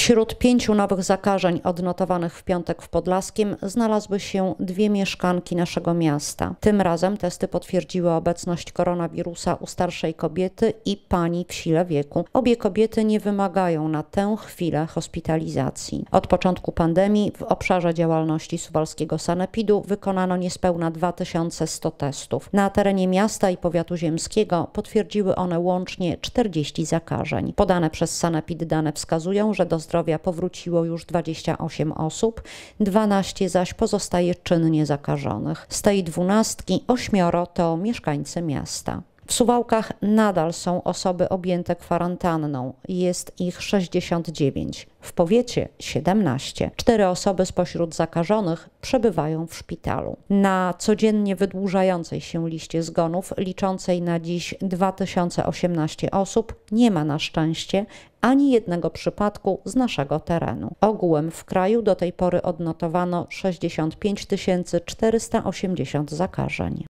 Wśród 5 nowych zakażeń odnotowanych w piątek w Podlaskiem znalazły się 2 mieszkanki naszego miasta. Tym razem testy potwierdziły obecność koronawirusa u starszej kobiety i pani w sile wieku. Obie kobiety nie wymagają na tę chwilę hospitalizacji. Od początku pandemii w obszarze działalności suwalskiego sanepidu wykonano niespełna 2100 testów. Na terenie miasta i powiatu ziemskiego potwierdziły one łącznie 40 zakażeń. Podane przez sanepid dane wskazują, że do zdrowia powróciło już 28 osób, 12 zaś pozostaje czynnie zakażonych. Z tej 12 8 to mieszkańcy miasta. W Suwałkach nadal są osoby objęte kwarantanną. Jest ich 69. W powiecie 17. 4 osoby spośród zakażonych przebywają w szpitalu. Na codziennie wydłużającej się liście zgonów, liczącej na dziś 2018 osób, nie ma na szczęście ani jednego przypadku z naszego terenu. Ogółem w kraju do tej pory odnotowano 65 480 zakażeń.